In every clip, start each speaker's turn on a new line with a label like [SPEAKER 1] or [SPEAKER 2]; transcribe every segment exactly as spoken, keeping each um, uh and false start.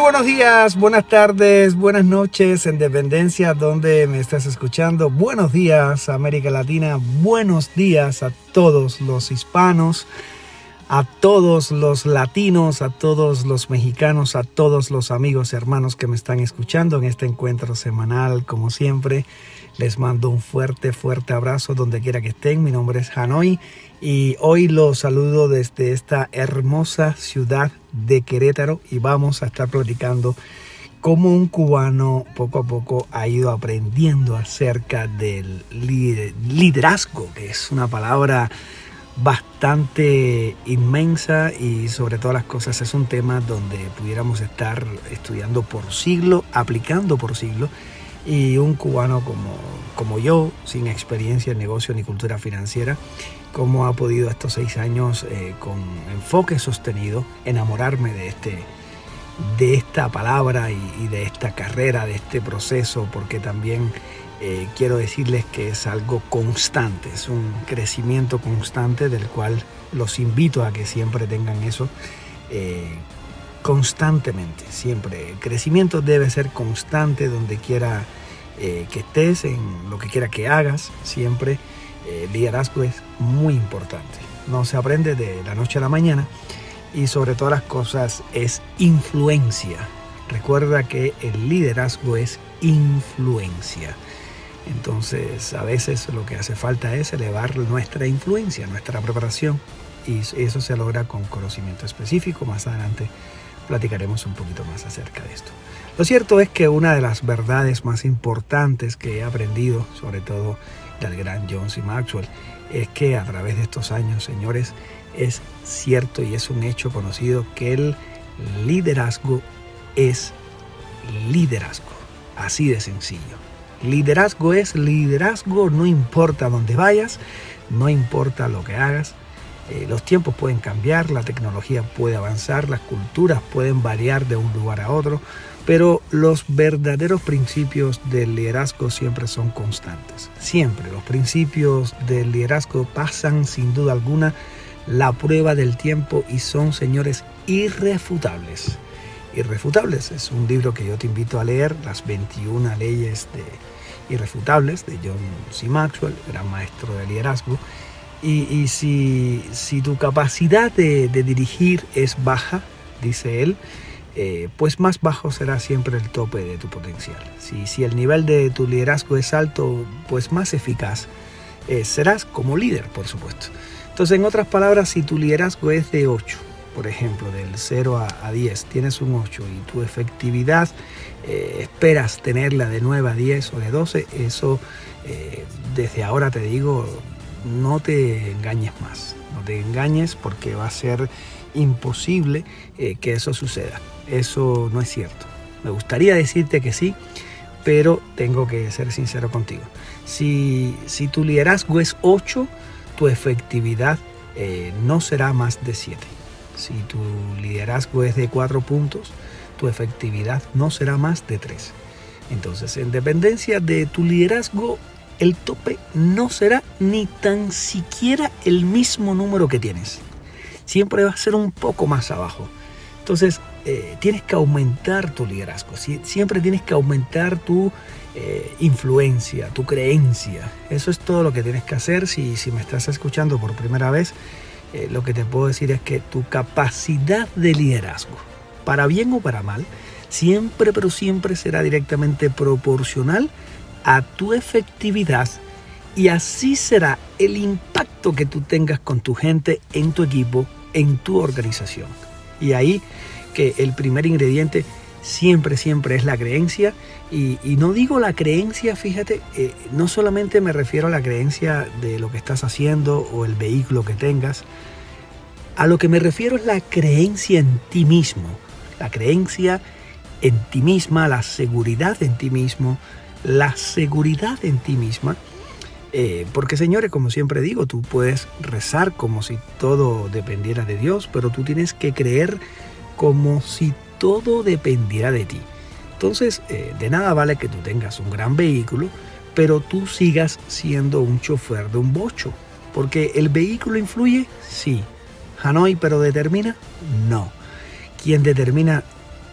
[SPEAKER 1] buenos días, buenas tardes, buenas noches en dependencia donde me estás escuchando. Buenos días, América Latina. Buenos días a todos los hispanos, a todos los latinos, a todos los mexicanos, a todos los amigos y hermanos que me están escuchando en este encuentro semanal. Como siempre, les mando un fuerte, fuerte abrazo donde quiera que estén. Mi nombre es Hanoi y hoy los saludo desde esta hermosa ciudad de Querétaro y vamos a estar platicando cómo un cubano poco a poco ha ido aprendiendo acerca del liderazgo, que es una palabra bastante inmensa y sobre todas las cosas es un tema donde pudiéramos estar estudiando por siglo, aplicando por siglo. Y un cubano como, como yo, sin experiencia en negocio ni cultura financiera, cómo ha podido estos seis años eh, con enfoque sostenido enamorarme de, este, de esta palabra y, y de esta carrera, de este proceso, porque también eh, quiero decirles que es algo constante, es un crecimiento constante del cual los invito a que siempre tengan eso eh, constantemente, siempre. El crecimiento debe ser constante donde quiera eh, que estés, en lo que quiera que hagas, siempre. El liderazgo es muy importante, no se aprende de la noche a la mañana y sobre todas las cosas es influencia. Recuerda que el liderazgo es influencia. Entonces a veces lo que hace falta es elevar nuestra influencia, nuestra preparación, y eso se logra con conocimiento específico. Más adelante platicaremos un poquito más acerca de esto. Lo cierto es que una de las verdades más importantes que he aprendido, sobre todo del gran John C. Maxwell, es que a través de estos años, señores, es cierto y es un hecho conocido que el liderazgo es liderazgo. Así de sencillo. Liderazgo es liderazgo, no importa dónde vayas, no importa lo que hagas. Eh, los tiempos pueden cambiar, la tecnología puede avanzar, las culturas pueden variar de un lugar a otro, pero los verdaderos principios del liderazgo siempre son constantes. Siempre los principios del liderazgo pasan sin duda alguna la prueba del tiempo y son, señores, irrefutables. Irrefutables es un libro que yo te invito a leer, Las veintiuna leyes de irrefutables, de John C. Maxwell, gran maestro de liderazgo. Y, y si, si tu capacidad de, de dirigir es baja, dice él, eh, pues más bajo será siempre el tope de tu potencial. Si, si el nivel de tu liderazgo es alto, pues más eficaz eh, serás como líder, por supuesto. Entonces, en otras palabras, si tu liderazgo es de ocho, por ejemplo, del cero a diez, tienes un ocho y tu efectividad eh, esperas tenerla de nueve a diez o de doce, eso eh, desde ahora te digo, no te engañes más, no te engañes porque va a ser imposible eh, que eso suceda. Eso no es cierto. Me gustaría decirte que sí, pero tengo que ser sincero contigo. Si, si tu liderazgo es ocho, tu efectividad eh, no será más de siete. Si tu liderazgo es de cuatro puntos, tu efectividad no será más de tres. Entonces, en dependencia de tu liderazgo, el tope no será ni tan siquiera el mismo número que tienes. Siempre va a ser un poco más abajo. Entonces, eh, tienes que aumentar tu liderazgo. Siempre tienes que aumentar tu eh, influencia, tu creencia. Eso es todo lo que tienes que hacer. Si, si me estás escuchando por primera vez, eh, lo que te puedo decir es que tu capacidad de liderazgo, para bien o para mal, siempre, pero siempre será directamente proporcional a tu efectividad, y así será el impacto que tú tengas con tu gente, en tu equipo, en tu organización. Y ahí que el primer ingrediente siempre, siempre es la creencia. Y, y no digo la creencia, fíjate, eh, no solamente me refiero a la creencia de lo que estás haciendo o el vehículo que tengas. A lo que me refiero es la creencia en ti mismo, la creencia en ti misma, la seguridad en ti mismo, la seguridad en ti misma. Eh, porque, señores, como siempre digo, tú puedes rezar como si todo dependiera de Dios, pero tú tienes que creer como si todo dependiera de ti. Entonces, eh, de nada vale que tú tengas un gran vehículo, pero tú sigas siendo un chofer de un bocho. Porque el vehículo influye, sí. Hanoi, pero ¿determina? No. Quien determina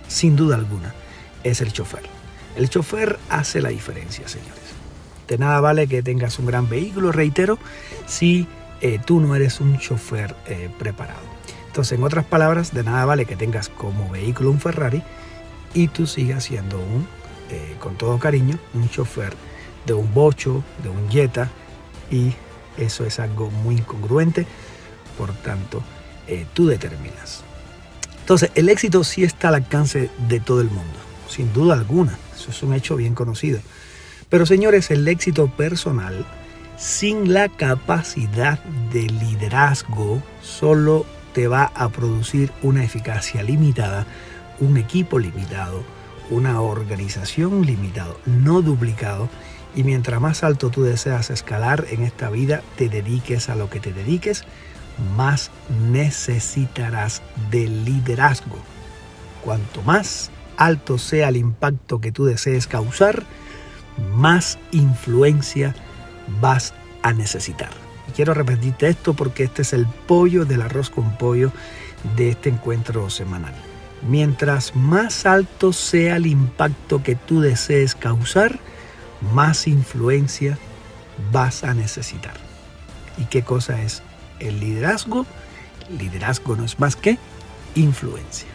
[SPEAKER 1] sin duda alguna, es el chofer. El chofer hace la diferencia, señores. De nada vale que tengas un gran vehículo, reitero, si eh, tú no eres un chofer eh, preparado. Entonces, en otras palabras, de nada vale que tengas como vehículo un Ferrari y tú sigas siendo un, eh, con todo cariño, un chofer de un bocho, de un Jetta, y eso es algo muy incongruente. Por tanto, eh, tú determinas. Entonces, el éxito sí está al alcance de todo el mundo, sin duda alguna. Eso es un hecho bien conocido. Pero, señores, el éxito personal sin la capacidad de liderazgo solo te va a producir una eficacia limitada, un equipo limitado, una organización limitada, no duplicado. Y mientras más alto tú deseas escalar en esta vida, te dediques a lo que te dediques, más necesitarás de liderazgo. Cuanto más alto sea el impacto que tú desees causar, más influencia vas a necesitar. Y quiero repetirte esto porque este es el pollo del arroz con pollo de este encuentro semanal. Mientras más alto sea el impacto que tú desees causar, más influencia vas a necesitar. ¿Y qué cosa es el liderazgo? Liderazgo no es más que influencia.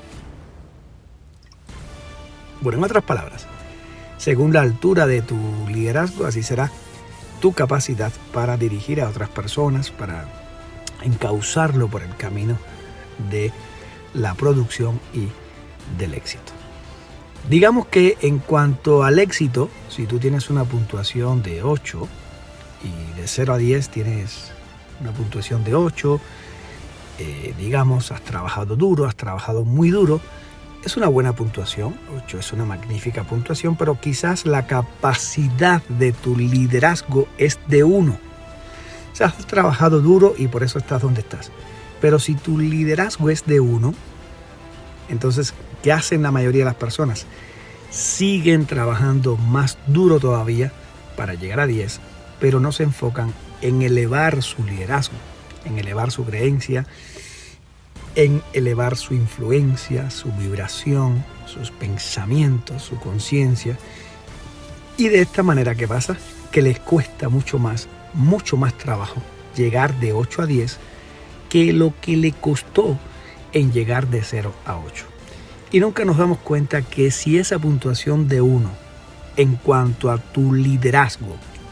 [SPEAKER 1] Bueno, en otras palabras, según la altura de tu liderazgo, así será tu capacidad para dirigir a otras personas, para encauzarlo por el camino de la producción y del éxito. Digamos que en cuanto al éxito, si tú tienes una puntuación de ocho y de cero a diez tienes una puntuación de ocho, eh, digamos, has trabajado duro, has trabajado muy duro, es una buena puntuación. ocho es una magnífica puntuación, pero quizás la capacidad de tu liderazgo es de uno. O sea, has trabajado duro y por eso estás donde estás. Pero si tu liderazgo es de uno, entonces, ¿qué hacen la mayoría de las personas? Siguen trabajando más duro todavía para llegar a diez, pero no se enfocan en elevar su liderazgo, en elevar su creencia, en elevar su influencia, su vibración, sus pensamientos, su conciencia. Y de esta manera, ¿qué pasa? Que les cuesta mucho más, mucho más trabajo llegar de ocho a diez que lo que le costó en llegar de cero a ocho. Y nunca nos damos cuenta que si esa puntuación de uno en cuanto a tu liderazgo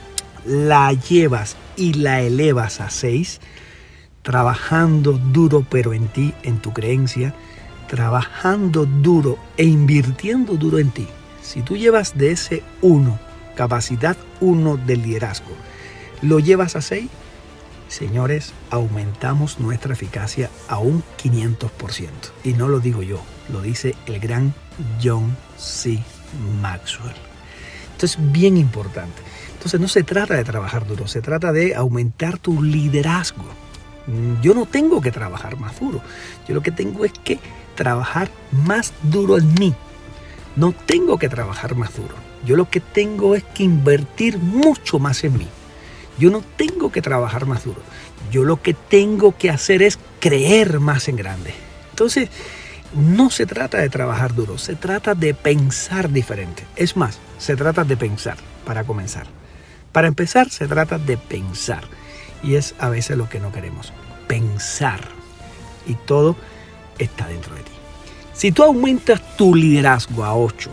[SPEAKER 1] la llevas y la elevas a seis, trabajando duro pero en ti, en tu creencia, trabajando duro e invirtiendo duro en ti. Si tú llevas de ese uno, capacidad uno del liderazgo, lo llevas a seis, señores, aumentamos nuestra eficacia a un quinientos por ciento. Y no lo digo yo, lo dice el gran John C. Maxwell. Esto es bien importante. Entonces no se trata de trabajar duro, se trata de aumentar tu liderazgo. Yo no tengo que trabajar más duro. Yo lo que tengo es que trabajar más duro en mí. No tengo que trabajar más duro. Yo lo que tengo es que invertir mucho más en mí. Yo no tengo que trabajar más duro. Yo lo que tengo que hacer es creer más en grande. Entonces, no se trata de trabajar duro. Se trata de pensar diferente. Es más, se trata de pensar para comenzar. Para empezar, se trata de pensar. Y es a veces lo que no queremos. Pensar. Y todo está dentro de ti. Si tú aumentas tu liderazgo a ocho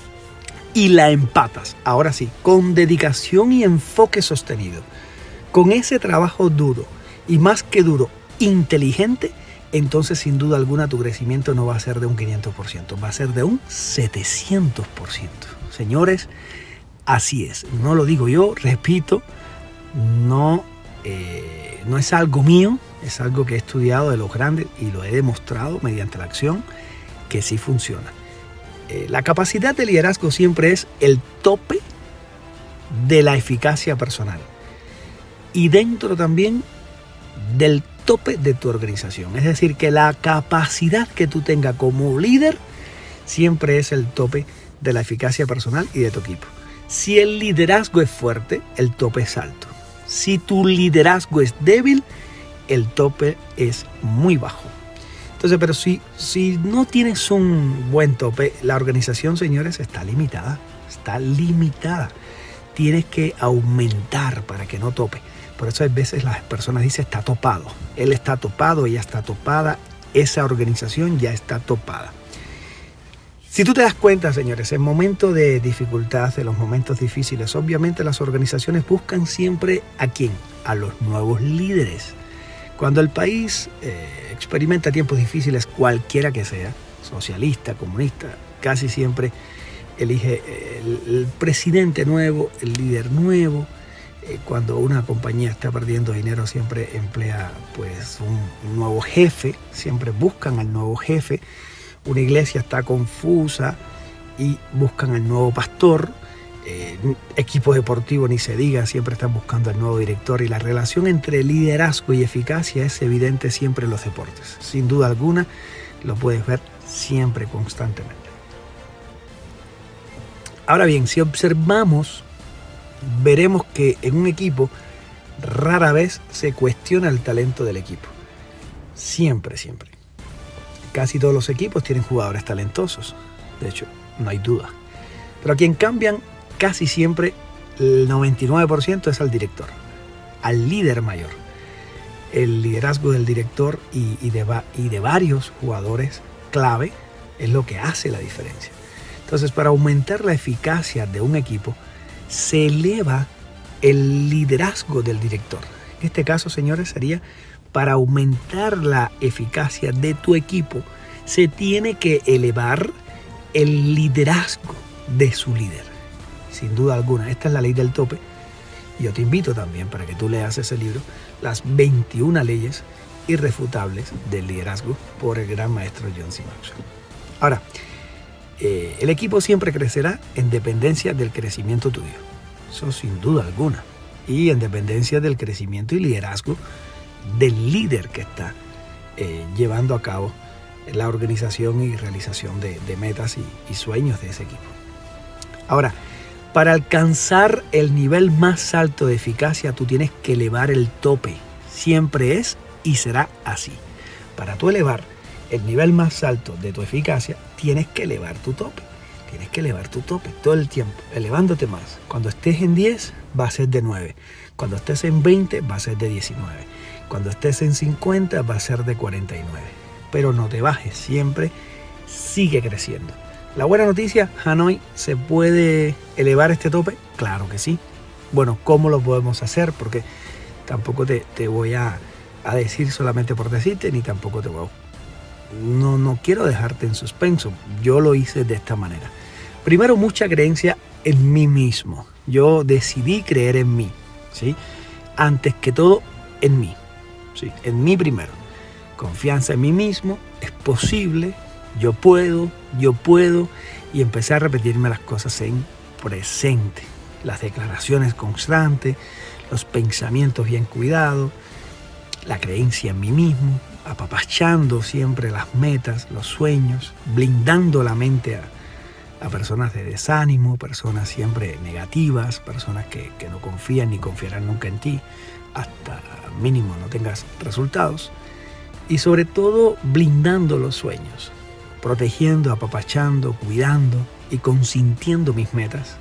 [SPEAKER 1] y la empatas, ahora sí, con dedicación y enfoque sostenido, con ese trabajo duro y más que duro, inteligente, entonces sin duda alguna tu crecimiento no va a ser de un quinientos por ciento, va a ser de un setecientos por ciento. Señores, así es. No lo digo yo, repito, no, eh, no es algo mío, es algo que he estudiado de los grandes y lo he demostrado mediante la acción que sí funciona. Eh, la capacidad de liderazgo siempre es el tope de la eficacia personal y dentro también del tope de tu organización. Es decir, que la capacidad que tú tengas como líder siempre es el tope de la eficacia personal y de tu equipo. Si el liderazgo es fuerte, el tope es alto. Si tu liderazgo es débil, el tope es muy bajo. Entonces, pero si, si no tienes un buen tope, la organización, señores, está limitada. Está limitada. Tienes que aumentar para que no tope. Por eso a veces las personas dicen está topado. Él está topado, ella está topada. Esa organización ya está topada. Si tú te das cuenta, señores, en momentos de dificultad, en los momentos difíciles, obviamente las organizaciones buscan siempre ¿a quién? A los nuevos líderes. Cuando el país eh, experimenta tiempos difíciles, cualquiera que sea, socialista, comunista, casi siempre elige el, el presidente nuevo, el líder nuevo. Eh, cuando una compañía está perdiendo dinero, siempre emplea pues un, un nuevo jefe, siempre buscan al nuevo jefe. Una iglesia está confusa y buscan al nuevo pastor. Eh, equipos deportivos ni se diga, siempre están buscando al nuevo director, y la relación entre liderazgo y eficacia es evidente siempre en los deportes. Sin duda alguna, lo puedes ver siempre, constantemente. Ahora bien, si observamos, veremos que en un equipo rara vez se cuestiona el talento del equipo. Siempre, siempre. Casi todos los equipos tienen jugadores talentosos. De hecho, no hay duda. Pero a quien cambian casi siempre, el noventa y nueve por ciento es al director, al líder mayor. El liderazgo del director y, y, de, y de varios jugadores clave es lo que hace la diferencia. Entonces, para aumentar la eficacia de un equipo, se eleva el liderazgo del director. En este caso, señores, sería para aumentar la eficacia de tu equipo, se tiene que elevar el liderazgo de su líder. Sin duda alguna, esta es la ley del tope. Yo te invito también para que tú leas ese libro, Las veintiuna leyes irrefutables del liderazgo, por el gran maestro John C. Maxwell. Ahora, eh, el equipo siempre crecerá en dependencia del crecimiento tuyo. Eso sin duda alguna. Y en dependencia del crecimiento y liderazgo del líder que está eh, llevando a cabo la organización y realización de, de metas y, y sueños de ese equipo. Ahora, para alcanzar el nivel más alto de eficacia, tú tienes que elevar el tope. Siempre es y será así. Para tú elevar el nivel más alto de tu eficacia, tienes que elevar tu tope. Tienes que elevar tu tope todo el tiempo, elevándote más. Cuando estés en diez, va a ser de nueve. Cuando estés en veinte, va a ser de diecinueve. Cuando estés en cincuenta, va a ser de cuarenta y nueve. Pero no te bajes, siempre sigue creciendo. La buena noticia, Hanoi, ¿se puede elevar este tope? Claro que sí. Bueno, ¿cómo lo podemos hacer? Porque tampoco te, te voy a, a decir solamente por decirte, ni tampoco te voy a... No, no quiero dejarte en suspenso. Yo lo hice de esta manera. Primero, mucha creencia en mí mismo. Yo decidí creer en mí, ¿sí? Antes que todo, en mí, ¿sí? En mí primero. Confianza en mí mismo, es posible, yo puedo, yo puedo, y empecé a repetirme las cosas en presente. Las declaraciones constantes, los pensamientos bien cuidados, la creencia en mí mismo, apapachando siempre las metas, los sueños, blindando la mente a, a personas de desánimo, personas siempre negativas, personas que, que no confían ni confiarán nunca en ti, hasta mínimo no tengas resultados. Y sobre todo blindando los sueños, protegiendo, apapachando, cuidando y consintiendo mis metas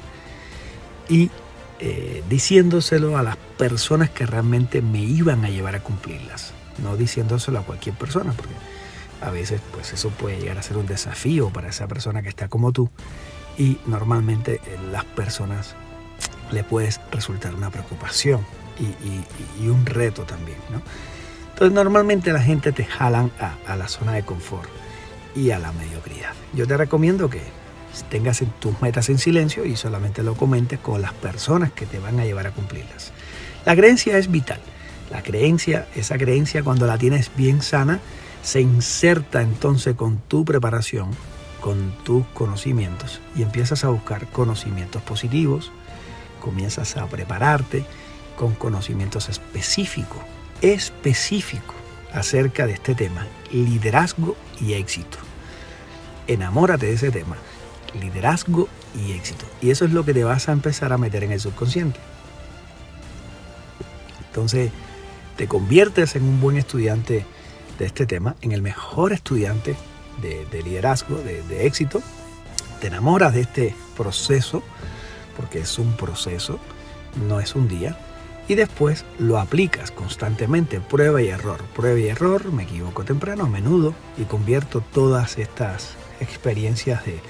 [SPEAKER 1] y eh, diciéndoselo a las personas que realmente me iban a llevar a cumplirlas, no diciéndoselo a cualquier persona, porque a veces pues eso puede llegar a ser un desafío para esa persona que está como tú, y normalmente eh, las personas le puedes resultar una preocupación y, y, y un reto también, ¿no? Entonces normalmente la gente te jalan a, a la zona de confort y a la mediocridad. Yo te recomiendo que tengas tus metas en silencio y solamente lo comentes con las personas que te van a llevar a cumplirlas. La creencia es vital. La creencia, esa creencia cuando la tienes bien sana, se inserta entonces con tu preparación, con tus conocimientos, y empiezas a buscar conocimientos positivos, comienzas a prepararte con conocimientos específicos, específicos acerca de este tema, liderazgo y éxito. Enamórate de ese tema, liderazgo y éxito. Y eso es lo que te vas a empezar a meter en el subconsciente. Entonces, te conviertes en un buen estudiante de este tema en el mejor estudiante de, de liderazgo, de, de éxito. Te enamoras de este proceso, porque es un proceso, no es un día, y después lo aplicas constantemente, prueba y error, prueba y error, me equivoco temprano, a menudo, y convierto todas estas experiencias de,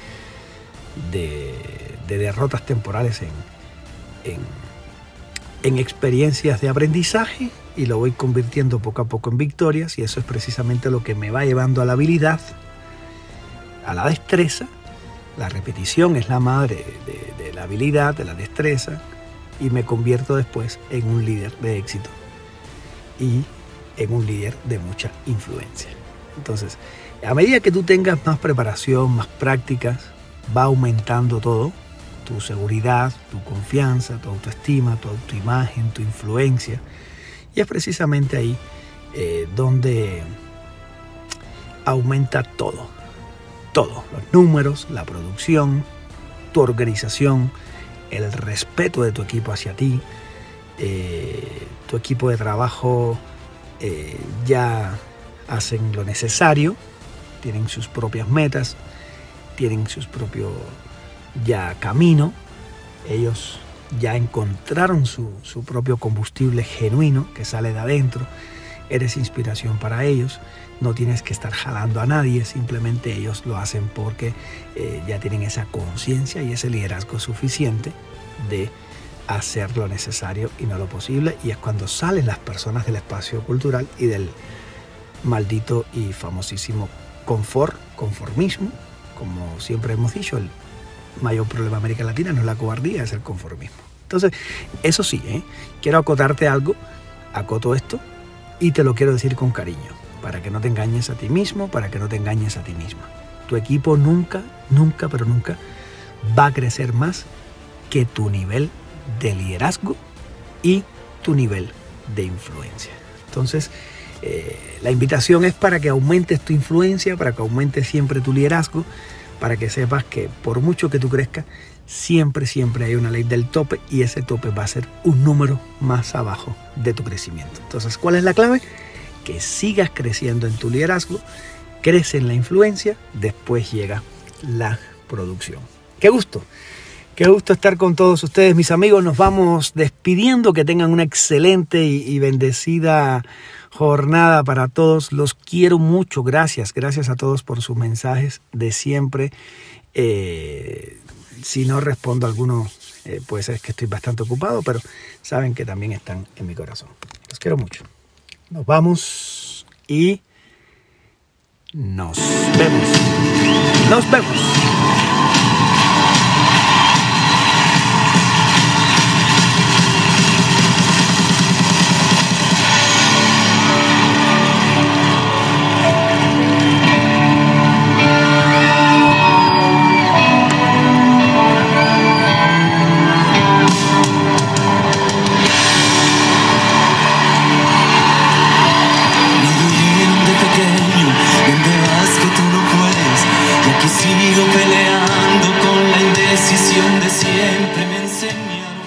[SPEAKER 1] de, de derrotas temporales en, en, en experiencias de aprendizaje, y lo voy convirtiendo poco a poco en victorias, y eso es precisamente lo que me va llevando a la habilidad, a la destreza. La repetición es la madre de, de la habilidad, de la destreza, y me convierto después en un líder de éxito y en un líder de mucha influencia. Entonces, a medida que tú tengas más preparación, más prácticas, va aumentando todo, tu seguridad, tu confianza, tu autoestima, tu autoimagen, tu influencia. Y es precisamente ahí eh, donde aumenta todo, todo, los números, la producción, tu organización, el respeto de tu equipo hacia ti, eh, tu equipo de trabajo eh, ya hacen lo necesario, tienen sus propias metas, tienen sus propios ya camino, ellos ya encontraron su, su propio combustible genuino que sale de adentro, eres inspiración para ellos, no tienes que estar jalando a nadie, simplemente ellos lo hacen porque eh, ya tienen esa conciencia y ese liderazgo suficiente de hacer lo necesario y no lo posible, y es cuando salen las personas del espacio cultural y del maldito y famosísimo confort, conformismo. Como siempre hemos dicho, el mayor problema de América Latina no es la cobardía, es el conformismo. Entonces, eso sí, ¿eh? quiero acotarte algo, acoto esto y te lo quiero decir con cariño, para que no te engañes a ti mismo, para que no te engañes a ti misma. Tu equipo nunca, nunca, pero nunca va a crecer más que tu nivel de liderazgo y tu nivel de influencia. Entonces, eh, la invitación es para que aumentes tu influencia, para que aumentes siempre tu liderazgo, para que sepas que por mucho que tú crezcas, siempre, siempre hay una ley del tope, y ese tope va a ser un número más abajo de tu crecimiento. Entonces, ¿cuál es la clave? Que sigas creciendo en tu liderazgo, crece en la influencia, después llega la producción. ¡Qué gusto! Qué gusto estar con todos ustedes, mis amigos. Nos vamos despidiendo. Que tengan una excelente y, y bendecida jornada para todos. Los quiero mucho. Gracias. Gracias a todos por sus mensajes de siempre. Eh, si no respondo a alguno, eh, puede ser que estoy bastante ocupado, pero saben que también están en mi corazón. Los quiero mucho. Nos vamos y nos vemos. Nos vemos.
[SPEAKER 2] Sigo peleando con la indecisión de siempre, me enseñaron.